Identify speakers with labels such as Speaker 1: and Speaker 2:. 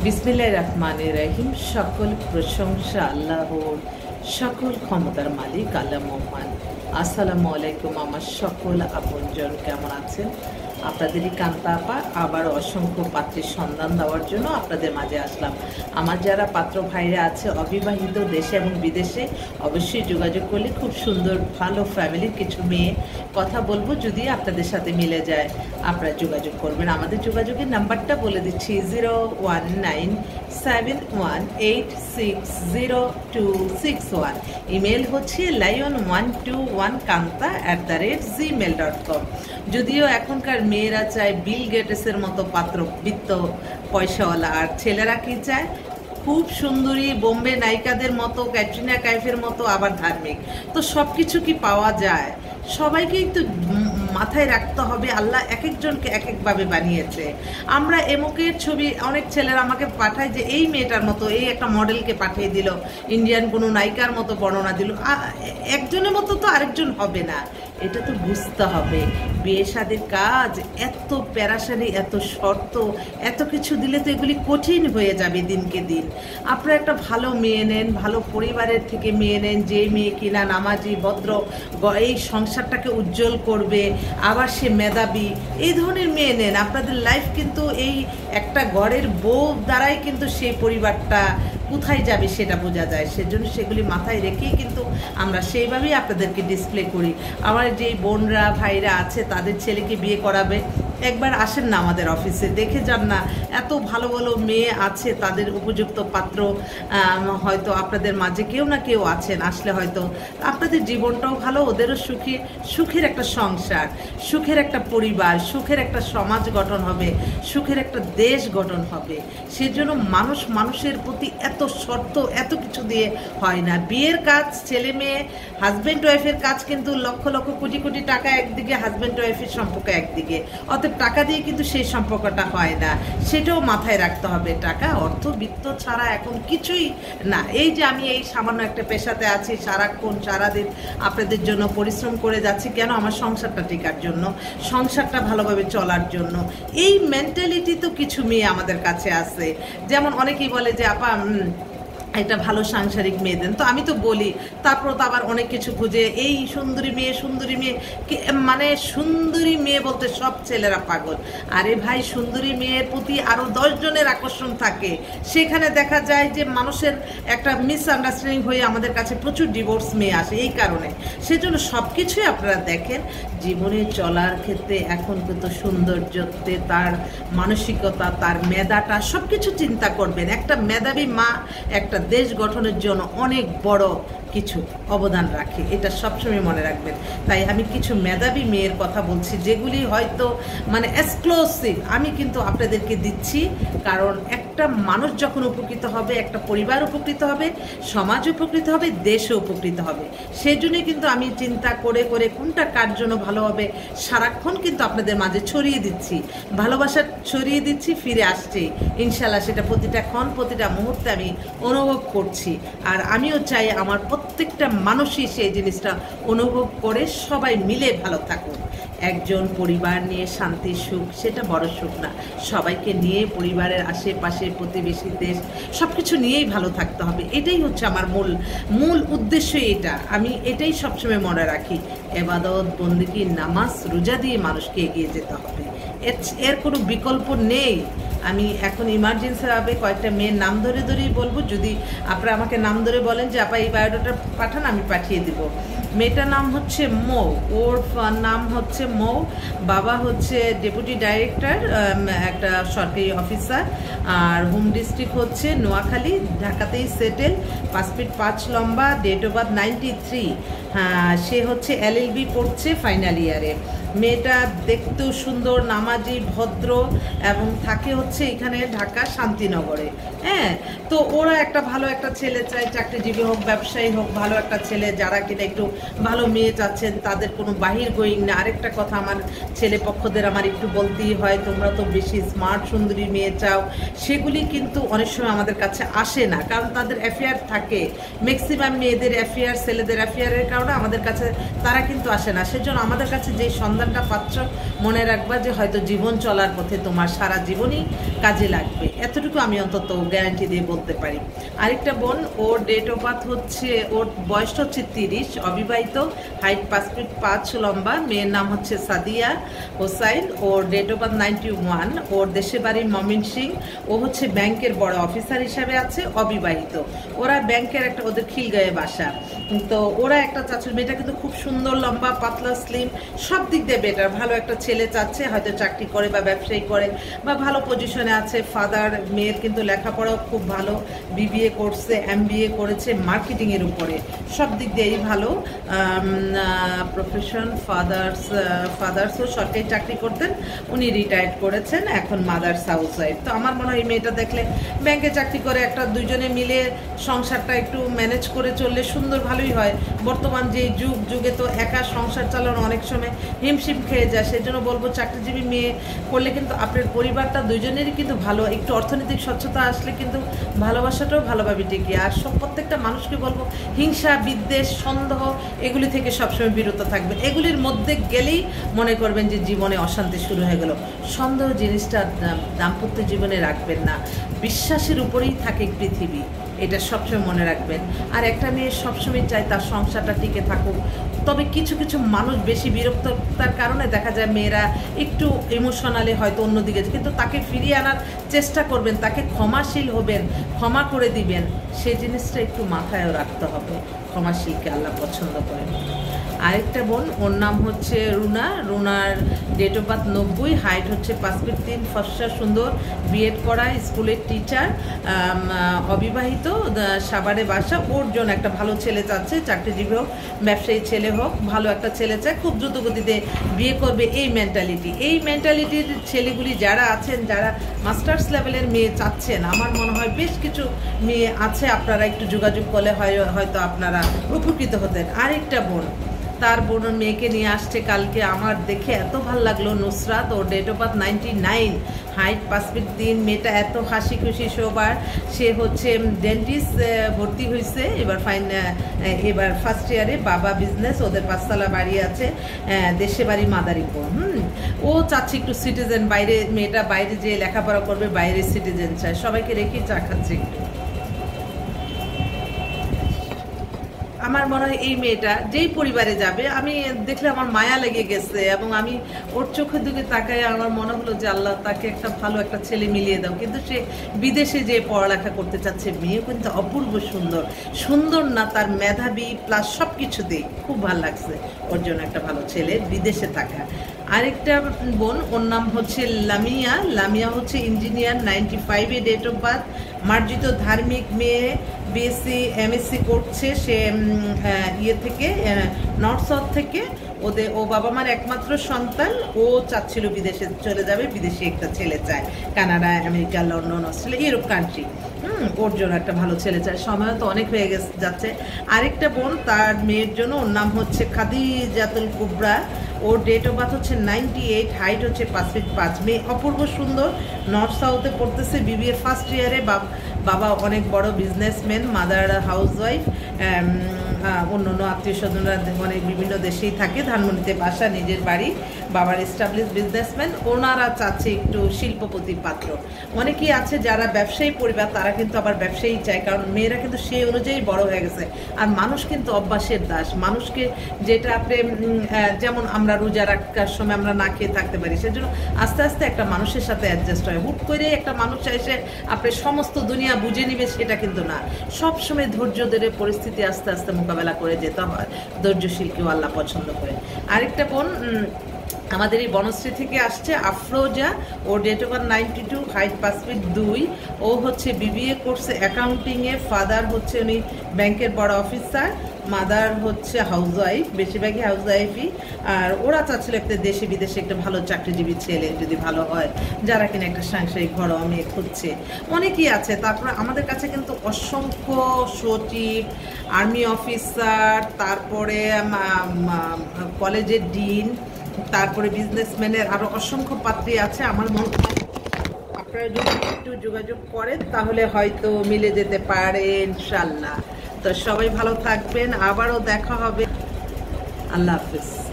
Speaker 1: বিসমিল্লাহির রহমানির রহিম। সকল প্রশংসা আল্লাহর, সকল ক্ষমতার মালিক আল্লাহ মহান। আসসালামু আলাইকুম আমার সকল আপনজন, কেমন আছেন? আপনাদেরই কান্তা আপা আবার অসংখ্য পাত্রের সন্ধান দেওয়ার জন্য আপনাদের মাঝে আসলাম। আমার যারা পাত্র ভাইরা আছে অবিবাহিত দেশে এবং বিদেশে, অবশ্যই যোগাযোগ করলে খুব সুন্দর ভালো ফ্যামিলির কিছু মেয়ে কথা বলবো, যদি আপনাদের সাথে মিলে যায় আপনারা যোগাযোগ করবেন। আমাদের যোগাযোগের নাম্বারটা বলে দিচ্ছি 01971860261। ইমেল হচ্ছে lion121kanta@gmail.com। যদিও এখনকার মেয়েরা চায় বিল গেটসের মতো পাত্র, বিত্ত পয়সাওয়ালা, আর ছেলেরা কি চায়? খুব সুন্দরী বোম্বে নায়িকাদের মতো, ক্যাটরিনা কাইফের মতো, আবার ধার্মিক। তো সব কিছু কি পাওয়া যায়? সবাইকে একটু মাথায় রাখতে হবে, আল্লাহ এক একজনকে এক একভাবে বানিয়েছে। আমরা এমকের ছবি অনেক ছেলেরা আমাকে পাঠায় যে এই মেয়েটার মতো, এই একটা মডেলকে পাঠিয়ে দিল, ইন্ডিয়ান কোনো নায়িকার মতো বর্ণনা দিল। একজনের মতো তো আরেকজন হবে না, এটা তো বুঝতে হবে। বিয়ে শাদীর কাজ এত প্যারাসানি, এত শর্ত, এত কিছু দিলে তো এগুলি কঠিন হয়ে যাবে দিনকে দিন। আপনারা একটা ভালো মেয়ে নেন, ভালো পরিবারের থেকে মেয়ে নেন, যে মেয়ে কিনা নামাজি ভদ্র, এই সংসারটাকে উজ্জ্বল করবে, আবার সে মেধাবী, এই ধরনের মেয়ে নেন। আপনাদের লাইফ কিন্তু এই একটা ঘরের বউ দ্বারাই কিন্তু সেই পরিবারটা কোথায় যাবে সেটা বোঝা যায়। সেজন্য সেগুলি মাথায় রেখেই কিন্তু আমরা সেইভাবেই আপনাদেরকে ডিসপ্লে করি। আমার যেই বোনরা ভাইরা আছে তাদের ছেলেকে বিয়ে করাবে, একবার আসেন না আমাদের অফিসে, দেখে যান না। এত ভালো ভালো মেয়ে আছে, তাদের উপযুক্ত পাত্র হয়তো আপনাদের মাঝে কেউ না কেউ আছেন। আসলে হয়তো আপনাদের জীবনটাও ভালো, ওদেরও সুখের একটা সংসার, সুখের একটা পরিবার, সুখের একটা সমাজ গঠন হবে, সুখের একটা দেশ গঠন হবে। সেজন্য মানুষের প্রতি এত শর্ত, এত কিছু দিয়ে হয় না। বিয়ের কাজ, ছেলে মেয়ে হাজব্যান্ড ওয়াইফের কাজ কিন্তু লক্ষ লক্ষ কোটি কোটি টাকা একদিকে, হাজব্যান্ড ওয়াইফের সম্পর্ক একদিকে। অতএব টাকা দিয়ে কিন্তু সেই সম্পর্কটা হয় না, সেটাও মাথায় রাখতে হবে। টাকা অর্থ বিত্ত ছাড়া এখন কিছুই না। এই যে আমি এই সামান্য একটা পেশাতে আছি, সারাক্ষণ সারাদিন আপনাদের জন্য পরিশ্রম করে যাচ্ছি, কেন? আমার সংসারটা টিকার জন্য, সংসারটা ভালোভাবে চলার জন্য। এই মেন্টালিটি তো কিছু মেয়ে আমাদের কাছে আছে। যেমন অনেকেই বলে যে আপা একটা ভালো সাংসারিক মেয়ে দেন, তো আমি তো বলি, তারপর তো আবার অনেক কিছু খুঁজে, এই সুন্দরী মেয়ে মানে সুন্দরী মেয়ে বলতে সব ছেলেরা পাগল। আরে ভাই, সুন্দরী মেয়ের প্রতি আরও 10 জনের আকর্ষণ থাকে। সেখানে দেখা যায় যে মানুষের একটা মিসআন্ডারস্ট্যান্ডিং হয়ে আমাদের কাছে প্রচুর ডিভোর্স মেয়ে আসে এই কারণে। সেজন্য সব কিছুই আপনারা দেখেন, জীবনে চলার ক্ষেত্রে এখন কিন্তু সৌন্দর্যতে তার মানসিকতা, তার মেধাটা, সব কিছু চিন্তা করবেন। একটা মেধাবী মা একটা দেশ গঠনের জন্য অনেক বড় কিছু অবদান রাখে, এটা সবসময় মনে রাখবেন। তাই আমি কিছু মেধাবী মেয়ের কথা বলছি, যেগুলি হয়তো মানে এক্সক্লুসিভ আমি কিন্তু আপনাদেরকে দিচ্ছি। কারণ একটা মানুষ যখন উপকৃত হবে, একটা পরিবার উপকৃত হবে, সমাজ উপকৃত হবে, দেশও উপকৃত হবে। সেই জন্যই কিন্তু আমি চিন্তা করে করে কোনটা কার জন্য ভালো হবে সারাক্ষণ কিন্তু আপনাদের মাঝে ছড়িয়ে দিচ্ছি, ভালোবাসা ছড়িয়ে দিচ্ছি, ফিরে আসছে ইনশাল্লাহ। সেটা প্রতিটা ক্ষণ, প্রতিটা মুহূর্তে আমি অনুভব করছি। আর আমিও চাই আমার প্রত্যেকটা মানুষই সেই জিনিসটা অনুভব করে সবাই মিলে ভালো থাকুন। একজন পরিবার নিয়ে শান্তি সুখ, সেটা বড় সুখ না। সবাইকে নিয়ে, পরিবারের আশেপাশে, প্রতিবেশী দেশ, সব কিছু নিয়েই ভালো থাকতে হবে। এটাই হচ্ছে আমার মূল উদ্দেশ্য। এটা আমি এটাই সবসময় মনে রাখি। এবাদত বন্দেগী, নামাজ রোজা দিয়ে মানুষকে এগিয়ে যেতে হবে, এর কোনো বিকল্প নেই। আমি এখন ইমার্জেন্সিভাবে কয়েকটা মেয়ের নাম ধরেই বলবো। যদি আপনারা আমাকে নাম ধরে বলেন যে আপা এই বায়োডাটা পাঠান, আমি পাঠিয়ে দেব। মেয়েটার নাম হচ্ছে মৌ, ওর নাম হচ্ছে মৌ, বাবা হচ্ছে ডেপুটি ডাইরেক্টর, একটা সরকারি অফিসার, আর হোম ডিস্ট্রিক্ট হচ্ছে নোয়াখালী, ঢাকাতেই সেটেল, 5 ফিট 5 লম্বা, ডেট অফ বার্থ 93। হ্যাঁ, সে হচ্ছে LLB পড়ছে ফাইনাল ইয়ারে। মেয়েটা দেখতেও সুন্দর, নামাজি, ভদ্র, এবং থাকে হচ্ছে এখানে ঢাকা শান্তিনগরে। হ্যাঁ, তো ওরা একটা ভালো একটা ছেলে চায়, চাকরিজীবী হোক, ব্যবসায়ী হোক, ভালো একটা ছেলে। যারা কিনা একটু ভালো মেয়ে চাচ্ছেন, তাদের কোনো বাহির গোয়িং না। আরেকটা কথা আমার ছেলে পক্ষদের আমার একটু বলতেই হয়, তোমরা তো বেশি স্মার্ট সুন্দরী মেয়ে চাও, সেগুলি কিন্তু অনেক সময় আমাদের কাছে আসে না, কারণ তাদের অ্যাফেয়ার থাকে। ম্যাক্সিমাম মেয়েদের অ্যাফেয়ার, ছেলেদের অ্যাফেয়ারের কারণে আমাদের কাছে তারা কিন্তু আসে না। সেজন্য আমাদের কাছে যে সন্ধান সন্তানটা পাচ্ছ, মনে রাখবা যে হয়তো জীবন চলার পথে তোমার সারা জীবনই কাজে লাগবে, এতটুকু আমি অন্তত গ্যারান্টি দিয়ে বলতে পারি। আরেকটা বোন, ওর ডেট অফ বার্থ হচ্ছে, ওর বয়স হচ্ছে 30, অবিবাহিত, হাইট 5 ফিট 5 লম্বা, মেয়ের নাম হচ্ছে সাদিয়া হোসাইন, ওর ডেট অফ বার্থ 91, ওর দেশের বাড়ি ময়মনসিংহ, ও হচ্ছে ব্যাংকের বড় অফিসার হিসাবে আছে, অবিবাহিত। ওরা ব্যাংকের একটা, ওদের খিলগাঁয়ে বাসা। তো ওরা একটা চাচ্ছে, মেয়েটা কিন্তু খুব সুন্দর, লম্বা, পাতলা, স্লিম, সব দিক দিয়ে বেটার, ভালো একটা ছেলে চাচ্ছে, হয়তো চাকরি করে বা ব্যবসায়ী করে বা ভালো পজিশনে আছে। ফাদার, মেয়ের কিন্তু লেখাপড়াও খুব ভালো, বিবিএ করছে, এমবিএ করেছে মার্কেটিংয়ের উপরে, সব দিক দিয়েই ভালো। প্রফেশন, ফাদার্সও সরকারি চাকরি করতেন, উনি রিটায়ার্ড করেছেন, এখন মাদার্স হাউস ওয়াইফ। তো আমার মনে হয় এই মেয়েটা দেখলে ব্যাংকে চাকরি করে একটা দুইজনে মিলে সংসারটা একটু ম্যানেজ করে চললে সুন্দর, ভালোই হয়। বর্তমান যে যুগে তো একা সংসার চালানো অনেক সময় হিমশিম খেয়ে যায়, সেজন্য বলবো চাকরিজীবী মেয়ে করলে কিন্তু আপনার পরিবারটা দুইজনেরই কিন্তু ভালো, একটু অর্থনৈতিক স্বচ্ছতা আসলে কিন্তু ভালোবাসাটাও ভালোভাবে টিকে। আর প্রত্যেকটা মানুষকে বলবো হিংসা, বিদ্বেষ, সন্দেহ এগুলি থেকে সবসময় বিরত থাকবে। এগুলির মধ্যে গেলেই মনে করবেন যে জীবনে অশান্তি শুরু হয়ে গেল। সন্দেহ জিনিসটা দাম্পত্য জীবনে রাখবেন না, বিশ্বাসের উপরেই থাকে পৃথিবী, এটা সবসময় মনে রাখবেন। আর একটা মেয়ে সবসময় চায় তার সংসারটা টিকে থাকুক, তবে কিছু কিছু মানুষ বেশি বিরক্ততার কারণে দেখা যায় মেয়েরা একটু ইমোশনালি হয়তো অন্যদিকে, কিন্তু তাকে ফিরিয়ে আনার চেষ্টা করবেন, তাকে ক্ষমাশীল হবেন, ক্ষমা করে দিবেন, সেই জিনিসটা একটু মাথায়ও রাখতে হবে। ক্ষমাশীলকে আল্লাহ পছন্দ করেন। আরেকটা বোন, ওর নাম হচ্ছে রুনার ডেট অফ বার্থ 90, হাইট হচ্ছে 5 ফিট 3, ফর্সা, সুন্দর, বিএড করা, স্কুলের টিচার, অবিবাহিত, সাভারে বাসা। ওর জন্য একটা ভালো ছেলে চাচ্ছে, চাকরিজীবী হোক, ব্যবসায়ী ছেলে হোক, ভালো একটা ছেলে চায়, খুব দ্রুতগতিতে বিয়ে করবে, এই মেন্টালিটির ছেলেগুলি যারা আছেন, যারা মাস্টার্স লেভেলের মেয়ে চাচ্ছেন, আমার মনে হয় বেশ কিছু মেয়ে আছে, আপনারা একটু যোগাযোগ করলে হয়তো আপনারা উপকৃত হতেন। আরেকটা বোন, তার বোনের মেয়েকে নিয়ে আসছে কালকে, আমার দেখে এত ভালো লাগলো, নুসরাত, ওর date of birth 99, height 5 feet 3, মেয়েটা এত হাসি খুশি সবার, সে হচ্ছে ডেন্টিস্ট, ভর্তি হয়েছে এবার ফার্স্ট ইয়ারে, বাবা বিজনেস, ওদের 5 তলা বাড়ি আছে, দেশে বাড়ি মাদারীপুর। ও চাচ্ছে একটু সিটিজেন, বাইরে, মেয়েটা বাইরে যে লেখাপড়া করবে, বাইরে সিটিজেন চায়, সবাইকে রেখে চা খাচ্ছে একটু। আমার মনে হয় এই মেয়েটা যেই পরিবারে যাবে, আমি দেখলে আমার মায়া লেগে গেছে, এবং আমি ওর চোখের দিকে তাকায় আমার মনে হলো যে আল্লাহ তাকে একটা ভালো একটা ছেলে মিলিয়ে দাও। কিন্তু সে বিদেশে যে পড়ালেখা করতে চাচ্ছে, মেয়েও কিন্তু অপূর্ব সুন্দর না, তার মেধাবী প্লাস সব কিছুতেই খুব ভালো লাগছে, ওর জন্য একটা ভালো ছেলে বিদেশে থাকা। আরেকটা বোন, ওর নাম হচ্ছে লামিয়া হচ্ছে ইঞ্জিনিয়ার, 95-এ ডেট অফ বার্থ, মার্জিত, ধার্মিক মেয়ে, বিএসসি এমএসসি করছে, সে থেকে নর্থ সাউথ থেকে, ও বাবা মার একমাত্র সন্তান, ও চাচ্ছিল বিদেশে চলে যাবে, বিদেশে একটা ছেলে চায়, Canada, America, London, Australia, Europe country. ওর জন্য একটা ভালো ছেলে চায়, সময় তো অনেক হয়ে যাচ্ছে। আরেকটা বোন, তার মেয়ের জন্য, ওর নাম হচ্ছে খাদিজাতুল কুবরা, ওর ডেট অফ বার্থ হচ্ছে 98, হাইট হচ্ছে 5 ফিট 5, মেয়ে অপূর্ব সুন্দর, নর্থ সাউথে পড়তেছে, বিবিএ ফার্স্ট ইয়ারে, বাবা অনেক বড় বিজনেসম্যান, মাদার হাউস ওয়াইফ, অন্য আত্মীয় স্বজনরা অনেক বিভিন্ন দেশেই থাকে, ধানমন্ডিতে বাসা, নিজের বাড়ি, বাবার এস্টাবলিশ বিজনেসম্যান। ওনারা চাচ্ছে একটু শিল্পপতি পাত্র। অনেকেই আছে যারা ব্যবসায়ী পরিবার, তারা কিন্তু আবার ব্যবসায়ী চায়, কারণ মেয়েরা কিন্তু সেই অনুযায়ী বড় হয়ে গেছে। আর মানুষ কিন্তু অভ্যাসের দাস, মানুষকে যেটা আপনি, যেমন আমরা রোজা রাখার সময় আমরা না খেয়ে থাকতে পারি, সেজন্য আস্তে আস্তে একটা মানুষের সাথে অ্যাডজাস্ট হয়। হুট করে একটা মানুষ এসে আপনি সমস্ত দুনিয়া বুঝে নিবে সেটা কিন্তু না, সবসময় ধৈর্য ধরে পরিস্থিতি আস্তে আস্তে মোকাবেলা করে যেতে হয়, ধৈর্যশীলকেও আল্লাহ পছন্দ করে। আরেকটা বোন আমাদের এই বনশ্রী থেকে আসছে, আফরোজা, ওর date of birth 92, height 5 feet 2, ও হচ্ছে বিবিএ করছে অ্যাকাউন্টিংয়ে, ফাদার হচ্ছে উনি ব্যাংকের বড় অফিসার, মাদার হচ্ছে হাউস ওয়াইফ, বেশিরভাগই হাউস ওয়াইফই। আর ওরা চাচ্ছিল একটা দেশে বিদেশে একটা ভালো চাকরিজীবী ছেলে যদি ভালো হয়, যারা কিনা একটা সাংসারিক ঘরোয়া মেয়ে খুঁজছে, অনেকেই আছে। তারপরে আমাদের কাছে কিন্তু অসংখ্য সচিব, আর্মি অফিসার, তারপরে কলেজের ডিন, তারপরে বিজনেসম্যানের আরও অসংখ্য পাত্রী আছে। আমার মনে হয় আপনারা যদি একটু যোগাযোগ করেন তাহলে হয়তো মিলে যেতে পারে ইনশাল্লাহ। তো সবাই ভালো থাকবেন, আবারও দেখা হবে, আল্লাহ হাফিজ।